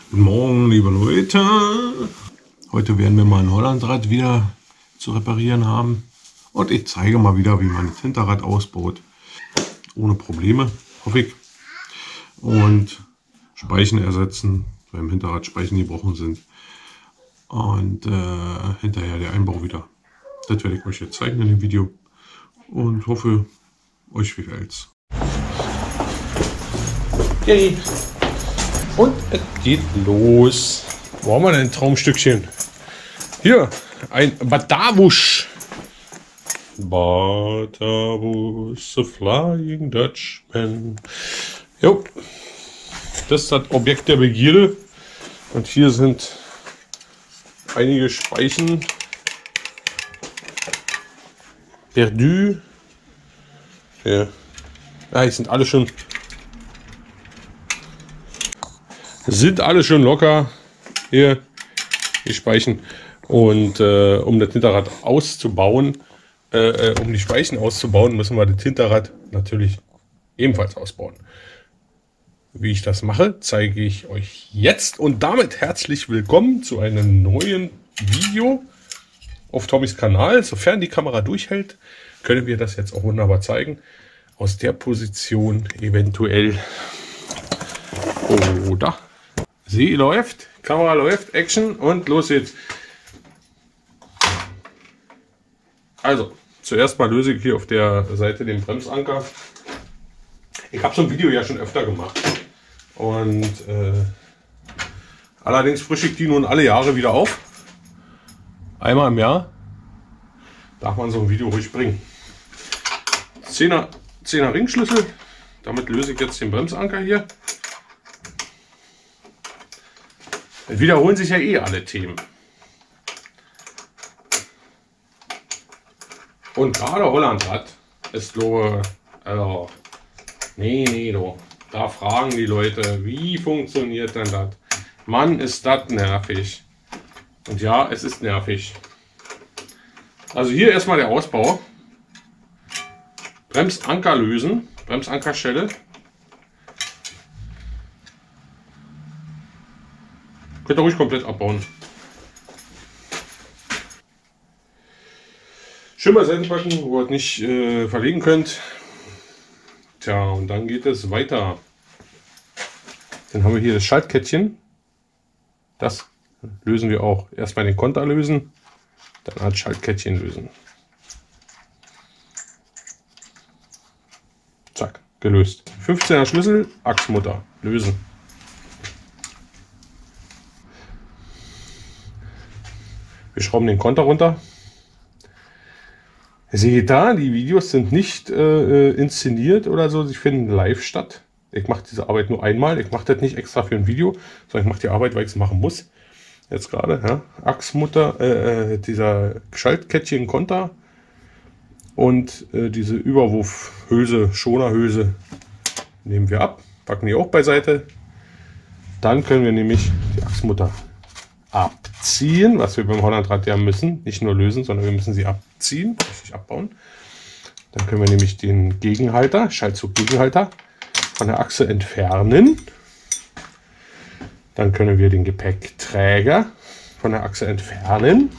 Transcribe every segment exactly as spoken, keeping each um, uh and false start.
Guten Morgen, liebe Leute. Heute werden wir mal ein Hollandrad wieder zu reparieren haben. Und ich zeige mal wieder, wie man das Hinterrad ausbaut. Ohne Probleme, hoffe ich. Und Speichen ersetzen, beim Hinterrad Speichen gebrochen sind. Und äh, hinterher der Einbau wieder. Das werde ich euch jetzt zeigen in dem Video. Und hoffe, euch gefällt's. Okay. Und es geht los. Wo haben wir denn ein Traumstückchen? Hier, ein Batavus. Batavus, the Flying Dutchman. Jo, das ist das Objekt der Begierde. Und hier sind einige Speichen. Perdu. Ja, ja, die sind alle schon sind alle schon locker hier, die Speichen. Und äh, um das Hinterrad auszubauen, äh, um die Speichen auszubauen, müssen wir das Hinterrad natürlich ebenfalls ausbauen. Wie ich das mache, zeige ich euch jetzt. Und damit herzlich willkommen zu einem neuen Video auf Tommys Kanal. Sofern die Kamera durchhält, können wir das jetzt auch wunderbar zeigen. Aus der Position eventuell. Oder? Sie läuft, Kamera läuft, Action und los geht's. Also, zuerst mal löse ich hier auf der Seite den Bremsanker. Ich habe so ein Video ja schon öfter gemacht. Und äh, allerdings frische ich die nun alle Jahre wieder auf. Einmal im Jahr darf man so ein Video ruhig bringen. Zehner, Zehner Ringschlüssel. Damit löse ich jetzt den Bremsanker hier. Es wiederholen sich ja eh alle Themen. Und gerade Hollandrad ist glaube, also, nee, nee, do. Da fragen die Leute, wie funktioniert denn das? Mann, ist das nervig. Und ja, es ist nervig. Also hier erstmal der Ausbau. Bremsanker lösen, Bremsankerstelle. Könnt ihr ruhig komplett abbauen. Schön beiseite packen, wo ihr es nicht äh, verlegen könnt. Tja, und dann geht es weiter. Dann haben wir hier das Schaltkettchen. Das lösen wir auch. Erstmal den Konter lösen, dann als Schaltkettchen lösen. Zack, gelöst. fünfzehner Schlüssel, Achsmutter, lösen. Wir schrauben den Konter runter. Seht da, die Videos sind nicht äh, inszeniert oder so, sie finden live statt. Ich mache diese Arbeit nur einmal, ich mache das nicht extra für ein Video, sondern ich mache die Arbeit, weil ich es machen muss. Jetzt gerade, ja, Achsmutter, äh, dieser Schaltkettchen Konter und äh, diese Überwurfhülse, Schonerhülse nehmen wir ab, packen die auch beiseite. Dann können wir nämlich die Achsmutter abziehen, was wir beim Hollandrad ja müssen, nicht nur lösen, sondern wir müssen sie abziehen, richtig abbauen. Dann können wir nämlich den Gegenhalter, Schaltzug-Gegenhalter von der Achse entfernen. Dann können wir den Gepäckträger von der Achse entfernen.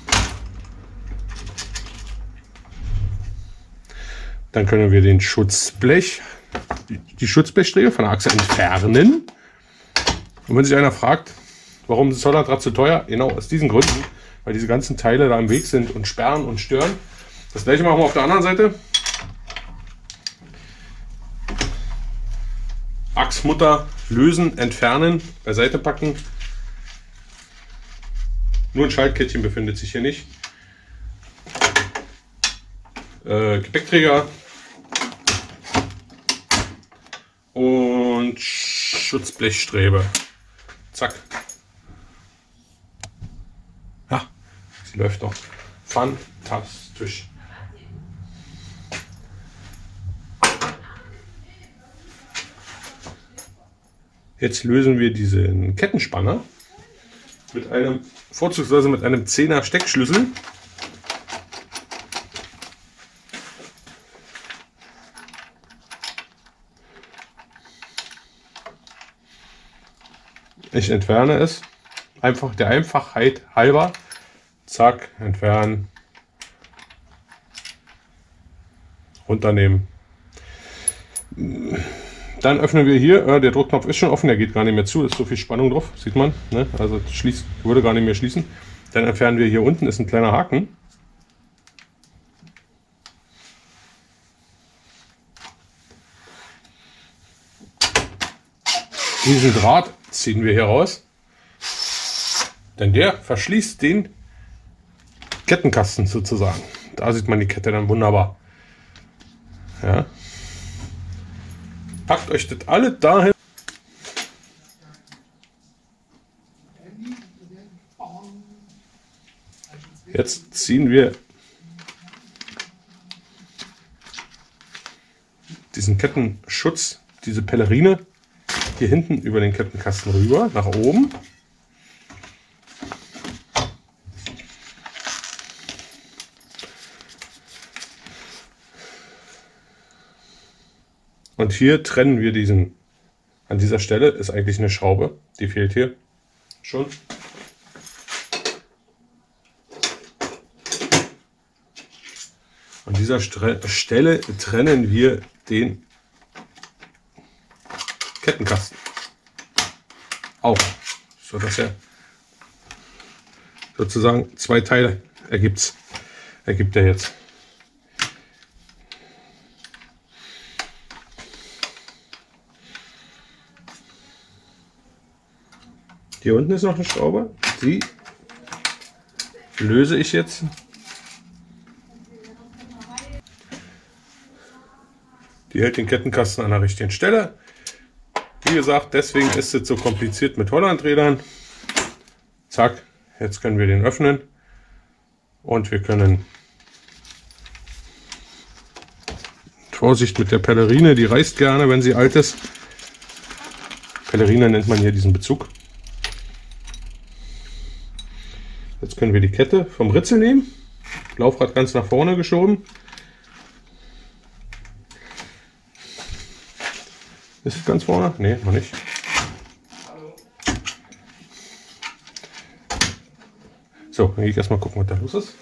Dann können wir den Schutzblech, die Schutzblechsträger von der Achse entfernen. Und wenn sich einer fragt, warum ist das Hollandrad zu teuer? Genau aus diesen Gründen, weil diese ganzen Teile da im Weg sind und sperren und stören. Das gleiche machen wir auf der anderen Seite. Achsmutter lösen, entfernen, beiseite packen. Nur ein Schaltkettchen befindet sich hier nicht. Äh, Gepäckträger und Schutzblechstrebe. Zack. Ja, sie läuft doch fantastisch. Jetzt lösen wir diesen Kettenspanner mit einem, vorzugsweise mit einem Zehner Steckschlüssel. Ich entferne es. Einfach der Einfachheit halber. Zack, entfernen. Runternehmen. Dann öffnen wir hier. Äh, der Druckknopf ist schon offen, der geht gar nicht mehr zu. Ist so viel Spannung drauf, sieht man. Ne? Also schließt, würde gar nicht mehr schließen. Dann entfernen wir hier unten, ist ein kleiner Haken. Diesen Draht ziehen wir hier raus, denn der verschließt den Kettenkasten sozusagen. Da sieht man die Kette dann wunderbar. Ja. Packt euch das alle dahin. Jetzt ziehen wir diesen Kettenschutz, diese Pellerine, hier hinten über den Kettenkasten rüber, nach oben. Und hier trennen wir diesen, an dieser Stelle ist eigentlich eine Schraube, die fehlt hier schon. An dieser Stre- Stelle trennen wir den Kettenkasten auch, so dass er sozusagen zwei Teile ergibt, ergibt er jetzt. Hier unten ist noch eine Schraube, die löse ich jetzt. Die hält den Kettenkasten an der richtigen Stelle. Wie gesagt, deswegen ist es so kompliziert mit Hollandrädern. Zack, jetzt können wir den öffnen und wir können, Vorsicht mit der Pellerine, die reißt gerne, wenn sie alt ist. Pellerine nennt man hier diesen Bezug. Jetzt können wir die Kette vom Ritzel nehmen, Laufrad ganz nach vorne geschoben. Ist es ganz vorne? Ne, noch nicht. So, dann gehe ich erstmal gucken, was da los ist.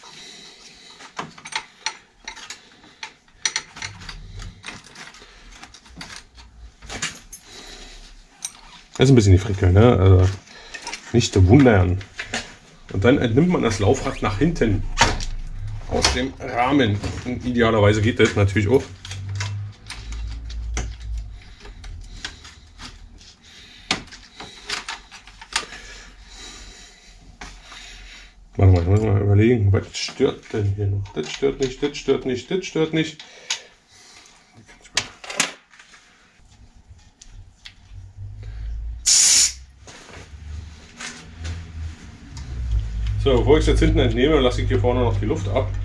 Das ist ein bisschen die Frickel, ne? Also nicht zu wundern. Und dann entnimmt man das Laufrad nach hinten aus dem Rahmen. Und idealerweise geht das natürlich auch. Warte mal, ich muss mal überlegen, was stört denn hier noch? Das stört nicht, das stört nicht, das stört nicht. So, bevor ich es jetzt hinten entnehme, lasse ich hier vorne noch die Luft ab.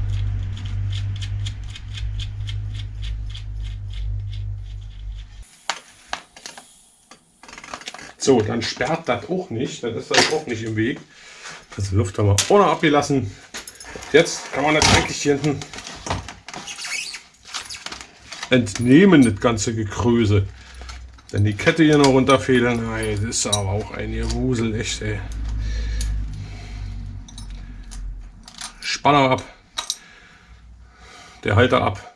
So, dann sperrt das auch nicht, dann ist das auch nicht im Weg. Also Luft haben wir auch noch abgelassen. Jetzt kann man das eigentlich hier hinten entnehmen, das ganze Gekröse. Wenn die Kette hier noch runterfehlen, das ist aber auch ein Gewusel, echt ey. Spanner ab, der Halter ab,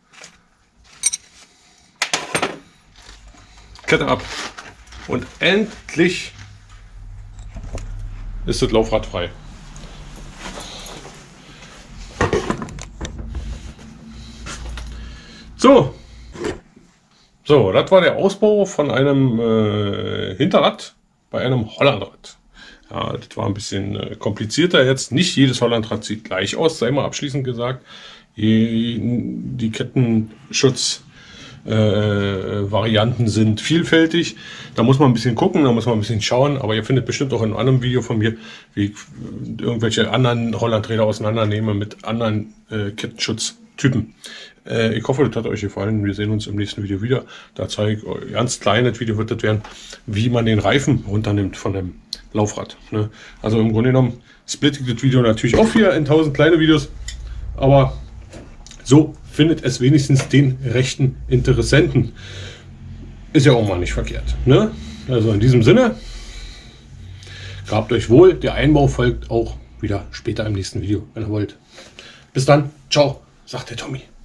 Kette ab und endlich ist das Laufrad frei. So, so, das war der Ausbau von einem äh, Hinterrad bei einem Hollandrad. Ja, das war ein bisschen äh, komplizierter jetzt. Nicht jedes Hollandrad sieht gleich aus, sei mal abschließend gesagt. Die, die Kettenschutz-Varianten äh, sind vielfältig. Da muss man ein bisschen gucken, da muss man ein bisschen schauen. Aber ihr findet bestimmt auch in einem anderen Video von mir, wie ich irgendwelche anderen Hollandräder auseinandernehme mit anderen äh, Kettenschutztypen. Äh, ich hoffe, das hat euch gefallen. Wir sehen uns im nächsten Video wieder. Da zeige ich euch, ganz kleines Video wird das werden, wie man den Reifen runternimmt von dem Laufrad. Ne? Also im Grunde genommen splitte ich das Video natürlich auch hier in tausend kleine Videos, aber so findet es wenigstens den rechten Interessenten. Ist ja auch mal nicht verkehrt. Ne? Also in diesem Sinne, Gehabt euch wohl. Der Einbau folgt auch wieder später im nächsten Video, wenn ihr wollt. Bis dann. Ciao, sagt der Tommy.